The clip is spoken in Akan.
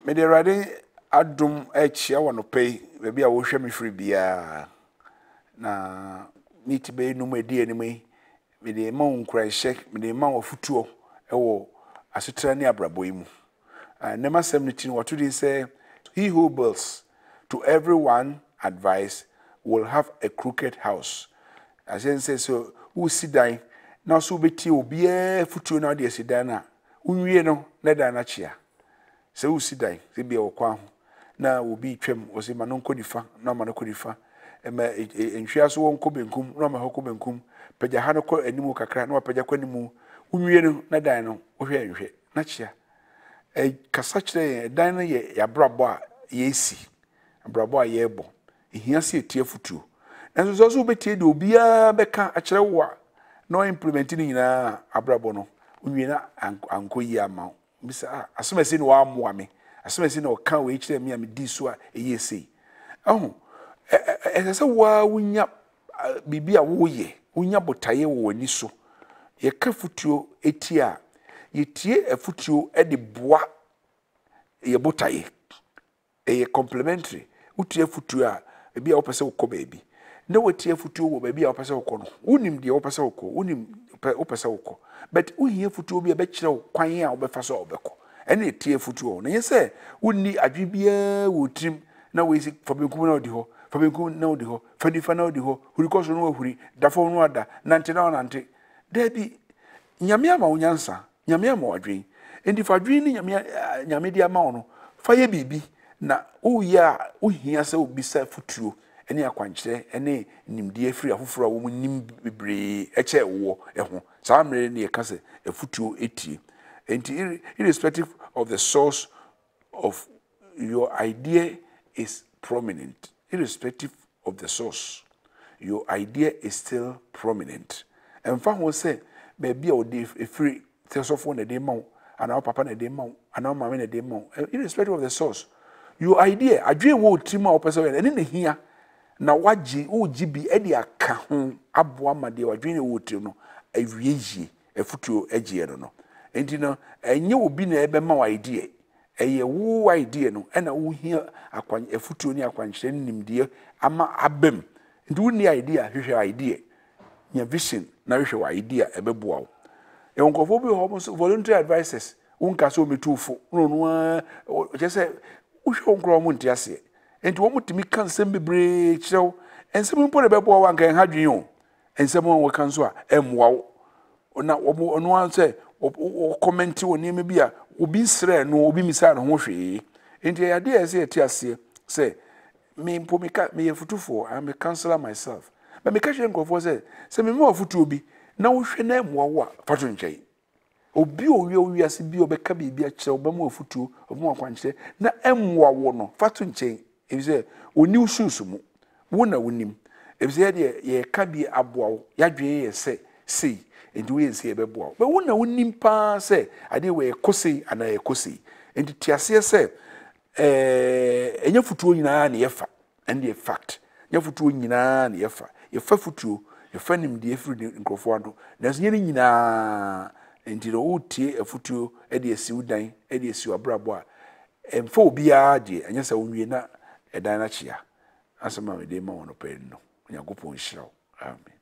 me de rade adum echia wono pay bebi a wo hwe me free bia na niti be no medi anime me de ma unkra shek me de ma wafutuo ewo asetra ne abrabo yi mu nema sem ne tin what do say he who builds to everyone advice will have a crooked house as in say so who sit down na so beti obi futuo na de sidan na unwie no na da na chia se who sit down se bia okwa ho na obi twem o se manon kodifa na manon kodifa ema enhwia so won ko benkum na ma hoko benkum pagya ha no ko animu kakra na pagya ko animu unwie no na dan no wo hwe nhwe na chia kasa kire dan no ye yabrabo a yesi abrabo a yebo ehia se etie futuo enso so betie de obia beka a kire wo a no implement ni nyina abrabo no unwie na ankoyi ama bisa asomasi ni wa amoa me asomasi na oka we kire me am di so a eyesi ese wa wunya bibia wo ye wunya botaye wo ani so ye ka futuo eti a ye tie afutuo e de boa ye botaye ye complementary utie futuo a bibia wo pese wo kɔ baabi na wotie futuo wo baabi a wo pese wo kɔ no unim de wo pese wo kɔ unim wo pese wo kɔ but uhie futuo bi a be kire wo kwan a wo be fa so wo be kɔ ene tie futuo na ye se unni adwibia wo trim na we si fabenkum na odi ho fabenkum na odi ho fadifa na odi ho huri koso no huri dafo no ada nante na nante debi nyame ama onyansa nyame ama wadwen enti fadwen ni nyame dia ma ono fa ye bibi na uya uhia se obisa futuo ene akwankyere ene nimdie free afoforo a wo mu nim bebre eche wo eho saa mre ne ka se futuo etie enti irrespective of the source of your idea is prominent. Irrespective of the source, your idea is still prominent. And fa won say baby o dey free tesofo na dey maw and our papa na dey maw and our mama na dey maw irrespective of the source your idea adwe wo trima o pese ene ne hia na waji o gibi e dey aka ho abo amade wadwe ne wo trim no awieyie afutuo agye no enti no enye obi na ebe maw idea eye wo idea no ena wo hia akwan afutuo ni akwankyere nimdie ama abem ndi wo ni idea hwehwe idea nya vision na hwehwe wa idea ebeboa wo ewonkofo bi ho so voluntary advices unka so metufo no je se wo hwe onkro mo ntiase enti wo mutimi kan sem bebre kirew ensem mpo de beboa wa nkan hadwen o ensem wo kan so a emwa wo na wo no an se o comment woni me bia obi nsre no obi misa no ho hwe enti ya de ese etiase say me mpo me yefutufo I am a counselor myself but me ka hwe nkofo say me mo futu obi na wo hwe na emwa wo a fato nkyai obi owi ase bi obeka bibia kire oba mo futu omo akwankyere na emwa wo no fato nkyai e say oni ususumu wo na wonim e say ye ka bi aboa wo yadwe ye say enti we nse ebeboa but wo na wonim pa se ade we ekosi ana ekosi enti tiase se enya futuo nyina na yefa and the fact enya futuo nyina na yefa futuo yefa nimde efiri nkrofo ado na so nyina enti ro utie afutuo e de esi udan e de esi abrabo a emfa obi a de enya sa wonwie na edan na chia asema me de ma wono pe no nya gopon hirawo amen.